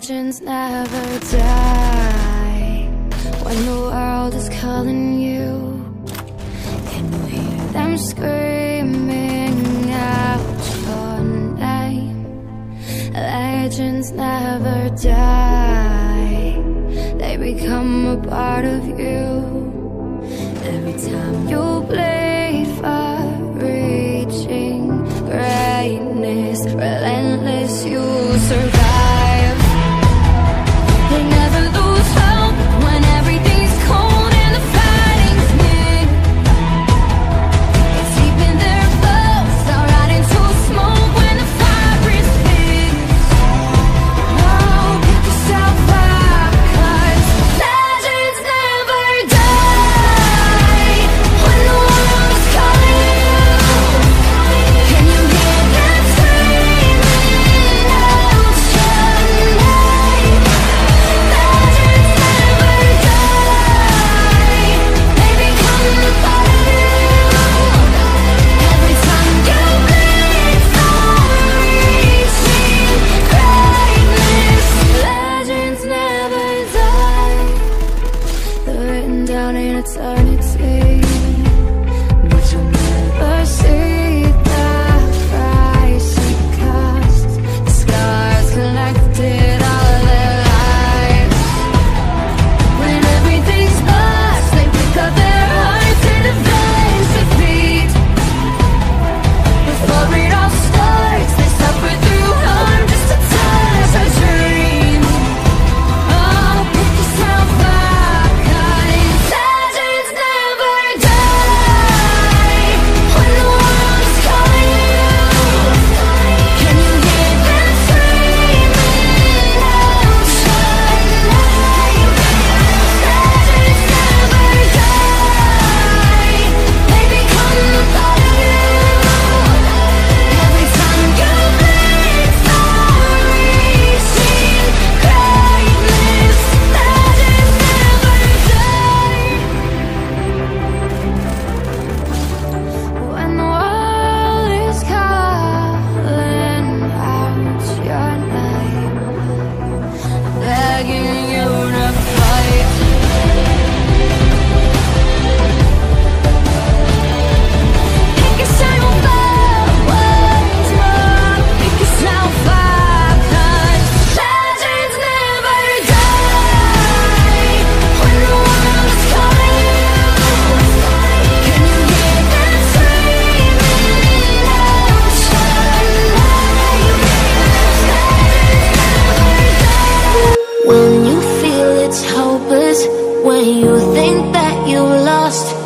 Legends never die. When the world is calling you, can you hear them screaming out your name? Legends never die. They become a part of you. Every time you bleed for reaching greatness, relentless, you survive. They never lose hope when everything's cold and the fighting's near. It's deep in their bones, they'll ride into smoke when the fire is big. Oh, pick yourself up, 'cause legends never die. When the world is calling you, can you hear them screaming out your name? Legends never die. They become a part of you. Every time you bleed for reaching greatness, legends never die. They're written down in eternity, but you'll never see the price it costs. The scars collected all their lives. When everything's lost, they pick up their hearts and avenge defeat. Before it all starts, they suffer through harm just to touch a dream. Oh, pick yourself up, 'cause legends never die. When the world is calling you, can you hear them screaming out your name? Legends never die. They become a part of you. Every time you bleed for reaching greatness, legends never die. When the world is calling out your name, begging you to fight. Pick yourself up once more. Pick yourself up, 'cause legends never die. When the world is calling you, can you hear them screaming out your name? When you feel it's hopeless, when you think that you lost,